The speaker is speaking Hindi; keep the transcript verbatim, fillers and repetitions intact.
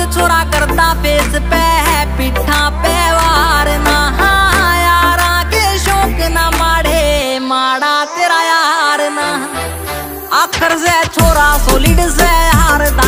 छोरा करता फेस पे है पिठा पे वार ना यारा के शौक ना माड़े माड़ा तेरा यार ना आखिर से छोरा सोलिड से हारदा